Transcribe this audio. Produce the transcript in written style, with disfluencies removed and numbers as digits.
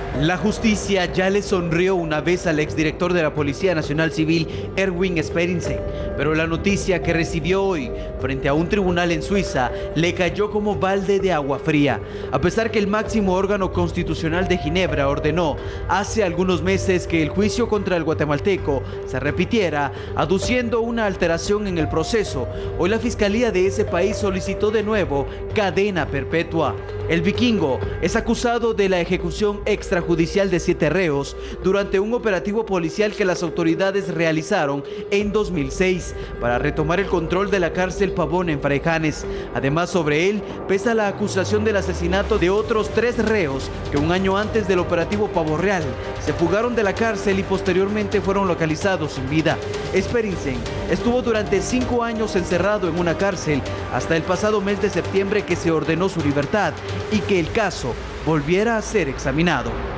La justicia ya le sonrió una vez al exdirector de la Policía Nacional Civil, Erwin Sperensen, pero la noticia que recibió hoy frente a un tribunal en Suiza le cayó como balde de agua fría. A pesar que el máximo órgano constitucional de Ginebra ordenó hace algunos meses que el juicio contra el guatemalteco se repitiera, aduciendo una alteración en el proceso, hoy la fiscalía de ese país solicitó de nuevo cadena perpetua. El vikingo es acusado de la ejecución extrajudicial de 7 reos durante un operativo policial que las autoridades realizaron en 2006 para retomar el control de la cárcel Pavón en Fraijanes. Además, sobre él pesa la acusación del asesinato de otros 3 reos que un año antes del operativo Pavo Real se fugaron de la cárcel y posteriormente fueron localizados sin vida. Sperensen estuvo durante 5 años encerrado en una cárcel hasta el pasado mes de septiembre, que se ordenó su libertad y que el caso volviera a ser examinado.